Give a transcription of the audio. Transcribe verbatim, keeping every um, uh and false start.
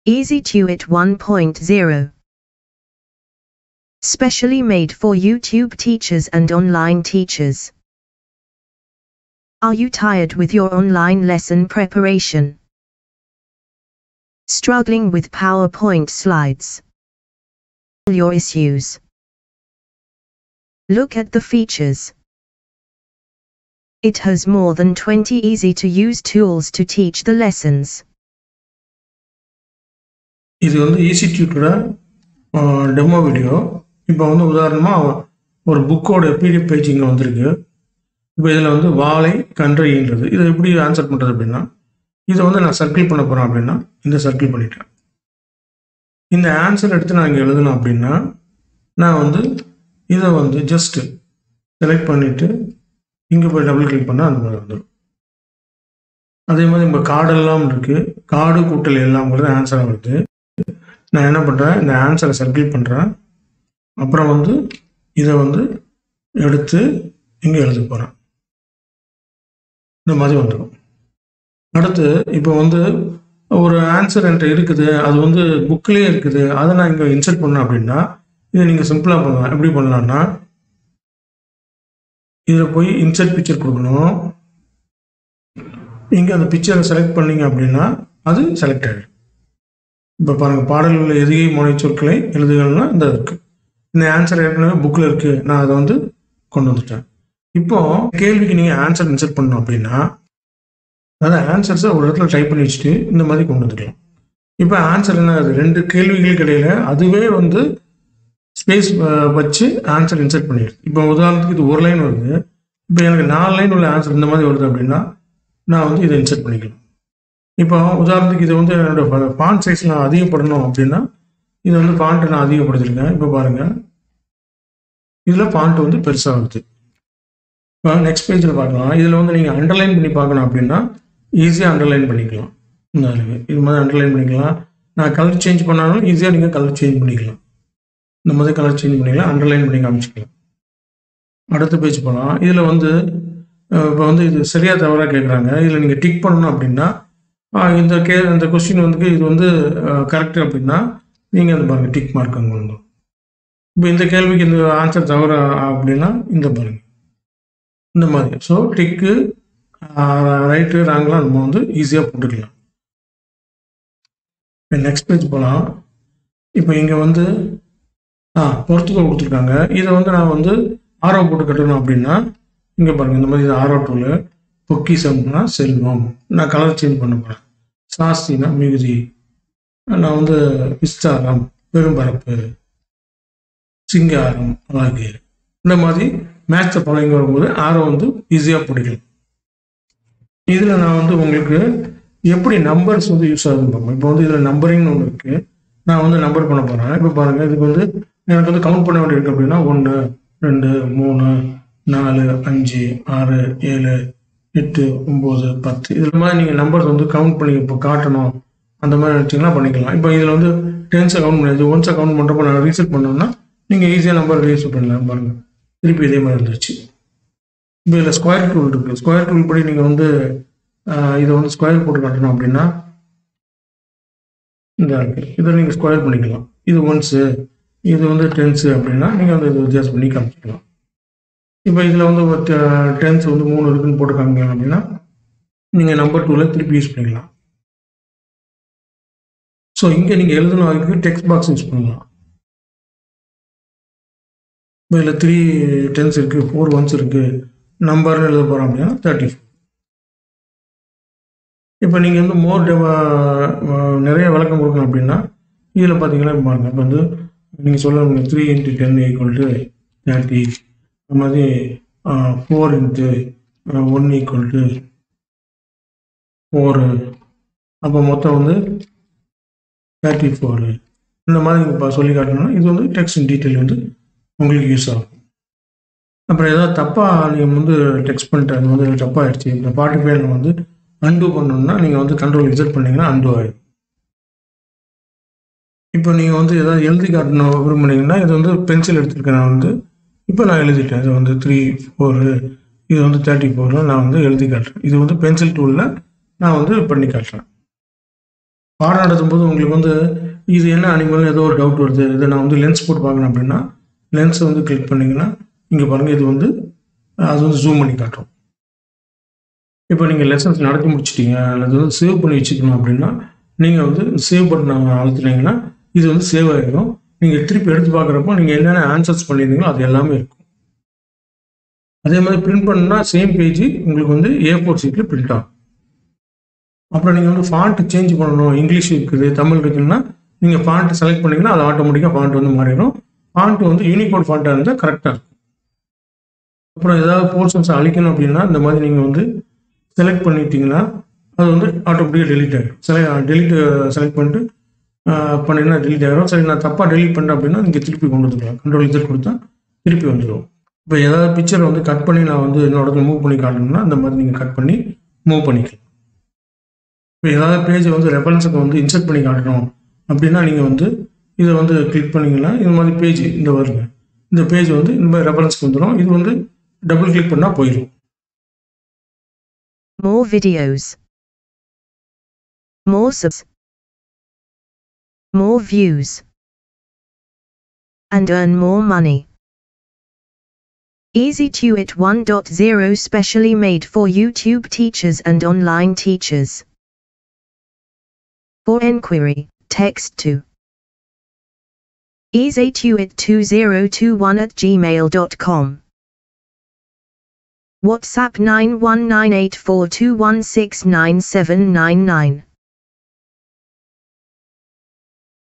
EasyTuit one point oh. Specially made for YouTube teachers and online teachers. Are you tired with your online lesson preparation? Struggling with PowerPoint slides? Your issues? Look at the features. It has more than twenty easy-to-use tools to teach the lessons. இது வந்து EasyTuitோட demo video. இப்போ வந்து உதாரணமாக ஒரு புக்கோட PDF page இங்கே வந்திருக்கு. இப்போ இதில் வந்து வாழை கன்றைன்றது இதை எப்படி ஆன்சர் பண்ணுறது அப்படின்னா, இதை வந்து நான் சர்க்கிள் பண்ண போகிறேன் அப்படின்னா இந்த சர்க்கிள் பண்ணிட்டேன். இந்த ஆன்சர் எடுத்து நான் இங்கே எழுதணும் அப்படின்னா நான் வந்து இதை வந்து ஜஸ்ட்டு செலக்ட் பண்ணிவிட்டு இங்கே போய் டபுள் கிளிக் பண்ணால் அந்த மாதிரி வந்துடும். அதே மாதிரி இப்போ கார்டெல்லாம் இருக்குது, கார்டு கூட்டல் எல்லாம்ங்கிறது ஆன்சராக வருது. நான் என்ன பண்ணுறேன், இந்த ஆன்சரை சர்க்கிள் பண்ணுறேன். அப்புறம் வந்து இதை வந்து எடுத்து இங்கே எழுத போகிறேன். இந்த மாதிரி வந்துடும். அடுத்து இப்போ வந்து ஒரு ஆன்சர் என்கிட்ட இருக்குது, அது வந்து புக்லேயே இருக்குது, அதை நான் இங்கே இன்சர்ட் பண்ணேன் அப்படின்னா இதை நீங்கள் சிம்பிளாக பண்ணலாம். எப்படி பண்ணலான்னா, இதில் போய் இன்சர்ட் பிக்சர் கொடுக்கணும். இங்கே அந்த பிக்சரை செலக்ட் பண்ணிங்க அப்படின்னா அது செலக்ட் ஆகிடும். இப்போ பாருங்கள், பாடலில் உள்ள எதிகை மொழி சொற்களை எழுதுகள்னா இந்த இருக்குது. இந்த ஆன்சர் ஏற்கனவே புக்கில் இருக்குது, நான் அதை வந்து கொண்டு வந்துட்டேன். இப்போது கேள்விக்கு நீங்கள் ஆன்சர் இன்சர்ட் பண்ணணும் அப்படின்னா அதாவது ஆன்சர்ஸை ஒரு இடத்துல டைப் பண்ணி வச்சுட்டு இந்த மாதிரி கொண்டு வந்துக்கலாம். இப்போ ஆன்சர் என்ன, அது ரெண்டு கேள்விகளுக்கு இடையில அதுவே வந்து ஸ்பேஸ் வச்சு ஆன்சர் இன்சர்ட் பண்ணிடுது. இப்போ உதாரணத்துக்கு இது ஒரு லைன் வருது, இப்போ எனக்கு நாலு லைன் உள்ள ஆன்சர் இந்த மாதிரி வருது அப்படின்னா நான் வந்து இதை இன்சர்ட் பண்ணிக்கலாம். இப்போ உதாரணத்துக்கு இதை வந்து என்னோட ஃபாண்ட் சைஸ் நான் அதிகப்படணும் அப்படின்னா இதை வந்து ஃபாண்ட்டை நான் அதிகப்படுத்திருக்கேன். இப்போ பாருங்கள், இதில் ஃபாண்ட் வந்து பெருசாக வருது. இப்போ நெக்ஸ்ட் பேஜில் பார்க்கலாம். இதில் வந்து நீங்கள் அண்டர்லைன் பண்ணி பார்க்கணும் அப்படின்னா ஈஸியாக அண்டர்லைன் பண்ணிக்கலாம். இந்த இது மாதிரி அண்டர்லைன் பண்ணிக்கலாம். நான் கலர் சேஞ்ச் பண்ணாலும் ஈஸியாக நீங்கள் கலர் சேஞ்ச் பண்ணிக்கலாம். இந்த மாதிரி கலர் சேஞ்ச் பண்ணிக்கலாம், அண்டர்லைன் பண்ணி காமிச்சிக்கலாம். அடுத்த பேஜ் போகலாம். இதில் வந்து இப்போ வந்து இது சரியாக தவறாக கேட்குறாங்க. இதில் நீங்கள் டிக் பண்ணணும் அப்படின்னா இந்த கே இந்த கொஸ்டின் வந்து இது வந்து கரெக்டு அப்படின்னா நீங்கள் அந்த பாருங்கள் டிக் மார்க் அங்கே வந்துடும். இப்போ இந்த கேள்விக்கு இந்த ஆன்சர் தவறு அப்படின்னா இந்த பாருங்கள் இந்த மாதிரி. ஸோ டிக்கு ரைட்டு ராங்கெலாம் நம்ம வந்து ஈஸியாக போட்டுக்கலாம். இப்போ நெக்ஸ்ட் பேஜ் போகலாம். இப்போ இங்கே வந்து ஆ பொறுத்துக்க கொடுத்துருக்காங்க. இதை வந்து நான் வந்து ஆரோ போட்டு கட்டணும் அப்படின்னா இங்கே பாருங்கள் இந்த மாதிரி இது ஆரோ டூலு. பொக்கிசம்னா செல்வம், நான் கலர் சேஞ்ச் பண்ண போகிறேன். சாஸ்தினா மிகுதி, நான் வந்து விஸ்தாரம் பெரும்பரப்பு, சிங்காரம் அழகு, இந்த மாதிரி மேட்சை பழங்கி வரும்போது ஆரோ வந்து ஈஸியாக பிடிக்கலாம். இதில் நான் வந்து உங்களுக்கு எப்படி நம்பர்ஸ் வந்து யூஸ் ஆகுதுன்னு பார்ப்போம். இப்போ வந்து இதில் நம்பரிங்னு ஒன்று இருக்குது, நான் வந்து நம்பர் பண்ண போகிறேன். இப்போ பாருங்கள், இதுக்கு வந்து எனக்கு வந்து கவுண்ட் பண்ண வேண்டியிருக்கு அப்படின்னா ஒன்று ரெண்டு மூணு நாலு அஞ்சு ஆறு ஏழு எட்டு ஒம்பது பத்து இதில் மாதிரி நீங்கள் நம்பர்ஸ் வந்து கவுண்ட் பண்ணி இப்போ காட்டணும் அந்த மாதிரி நினச்சிங்கன்னா பண்ணிக்கலாம். இப்போ இதில் வந்து டென்ஸை கவுண்ட் பண்ணி ஒன்ஸை கவுண்ட் பண்ணுறப்போ நான் ரீசெட் பண்ணோம்னா நீங்கள் ஈஸியாக நம்பர் ரீசெட் பண்ணலாம். பாருங்கள், திருப்பி இதே மாதிரி இருந்துச்சு. இப்போ இதில் ஸ்கொயர் டூல் இருக்குது. ஸ்கொயர் டூல் படி நீங்கள் வந்து இதை வந்து ஸ்கொயர் போட்டு காட்டணும் அப்படின்னா இந்த இருக்குது, இதை நீங்கள் ஸ்கொயர் பண்ணிக்கலாம். இது ஒன்ஸு, இது வந்து டென்ஸு அப்படின்னா நீங்கள் வந்து இதை வித்தியாசம் பண்ணி காமிச்சிக்கலாம். இப்போ இதில் வந்து டென்ஸ் வந்து மூணு இருக்குன்னு போட்டு காமிக்கலாம் அப்படின்னா நீங்கள் நம்பர் டூவில் திருப்பி யூஸ் பண்ணிக்கலாம். ஸோ இங்கே நீங்கள் எழுதணும் அதுக்கு டெக்ஸ்ட் பாக்ஸ் யூஸ் பண்ணலாம். இப்போ இதில் த்ரீ டென்ஸ் இருக்குது, ஃபோர் ஒன்ஸ் இருக்குது, நம்பர்னு எழுத போகிறோம் அப்படின்னா தேர்ட்டி ஃபோர். இப்போ நீங்கள் வந்து மோர் நிறைய விளக்கம் கொடுக்கணும் அப்படின்னா இதில் பார்த்தீங்கன்னா பாருங்கள், இப்போ வந்து நீங்கள் சொல்ல three into ten equal to thirty, அது மாதிரி four into one equal to four, அப்போ மொத்தம் வந்து தேர்ட்டி ஃபோரு, இந்த மாதிரி நீங்கள் இப்போ சொல்லி காட்டணும்னா இது வந்து டெக்ஸ்ட் இன் டீட்டெயில் வந்து உங்களுக்கு யூஸ் ஆகும். அப்புறம் ஏதாவது தப்பாக நீங்கள் வந்து டெக்ஸ்ட் பண்ணிட்டு அது வந்து தப்பாக ஆகிடுச்சு, இந்த ஃபார்ட்டி ஃபைவ் நம்ம வந்து அன்டூ பண்ணணும்னா நீங்கள் வந்து கண்ட்ரோல் இசட் பண்ணிங்கன்னா அன்டூ ஆகிடும். இப்போ நீங்கள் வந்து எதாவது எழுதி காட்டணும் விரும்புனீங்கன்னா இது வந்து பென்சில் எடுத்துருக்கேன் நான் வந்து. இப்போ நான் எழுதிட்டேன், இது வந்து த்ரீ ஃபோரு, இது வந்து தேர்ட்டி ஃபோரு நான் வந்து எழுதி காட்டுறேன். இது வந்து பென்சில் டூலில் நான் வந்து பண்ணி காட்டுறேன். பாடம் நடத்தும்போது உங்களுக்கு வந்து இது என்ன அனிமல்னு ஏதோ ஒரு டவுட் வருது, இதை நான் வந்து லென்ஸ் போட்டு பார்க்கணும் அப்படின்னா லென்ஸை வந்து கிளிக் பண்ணிங்கன்னா இங்கே பாருங்கள் இது வந்து அது வந்து ஜூம் பண்ணி காட்டும். இப்போ நீங்கள் லெசன்ஸ் நடத்தி முடிச்சிட்டீங்க அல்லது வந்து சேவ் பண்ணி வச்சுக்கணும் அப்படின்னா நீங்கள் வந்து சேவ் பட்டனை அழுத்தினீங்கன்னா இது வந்து சேவ் ஆகிடும். நீங்கள் திருப்பி எடுத்து பார்க்குறப்போ நீங்கள் என்னென்ன ஆன்சர்ஸ் பண்ணியிருந்தீங்களோ அது எல்லாமே இருக்கும். அதே மாதிரி பிரிண்ட் பண்ணால் சேம் பேஜ் உங்களுக்கு வந்து ஏ ஃபோர் சீட்டில் பிரிண்ட் ஆகும். அப்புறம் நீங்கள் வந்து ஃபாண்ட் சேஞ்ச் பண்ணணும், இங்கிலீஷ் இருக்குது தமிழ் இருக்குதுன்னா நீங்கள் ஃபாண்ட் செலக்ட் பண்ணிங்கன்னா அது ஆட்டோமேட்டிக்காக ஃபாண்ட் வந்து மாறிடும். ஃபாண்ட் வந்து யூனிகோட் ஃபாண்ட்டாக இருந்தால் கரெக்டாக இருக்கும். அப்புறம் ஏதாவது போர்ஷன்ஸ் அழிக்கணும் அப்படின்னா இந்த மாதிரி நீங்கள் வந்து செலக்ட் பண்ணிட்டீங்கன்னா அது வந்து ஆட்டோமேட்டிக்காக டெலிட் ஆகிடும். செலக்ட் டெலிட் செலக்ட் பண்ணிட்டு பண்ணிங்கன்னா டெலிட் ஆகிடும். சரி நான் தப்பாக டெலிட் பண்ணேன் அப்படின்னா நீங்கள் திருப்பி கொண்டு வந்துக்கலாம். கண்ட்ரோல் இசட் கொடுத்தா திருப்பி வந்துடும். இப்போ ஏதாவது பிக்சரை வந்து கட் பண்ணி நான் வந்து என்னோட மூவ் பண்ணி காட்டணும்னா இந்த மாதிரி நீங்கள் கட் பண்ணி மூவ் பண்ணிக்கலாம். இப்போ ஏதாவது பேஜை வந்து ரெஃபரன்ஸுக்கு வந்து இன்சர்ட் பண்ணி காட்டணும் அப்படின்னா நீங்கள் வந்து இதை வந்து கிளிக் பண்ணிங்கன்னா இந்த மாதிரி பேஜ் இந்த வருங்க, இந்த பேஜ் வந்து இந்த மாதிரி ரெஃபரன்ஸ்க்கு வந்துடும். இது வந்து டபுள் கிளிக் பண்ணால் போயிடும். More videos, more subs, more views, and earn more money. EasyTuit one point oh specially made for YouTube teachers and online teachers. For enquiry, text to easytuit two zero two one at gmail dot com. WhatsApp nine one nine eight four two one six nine seven nine nine.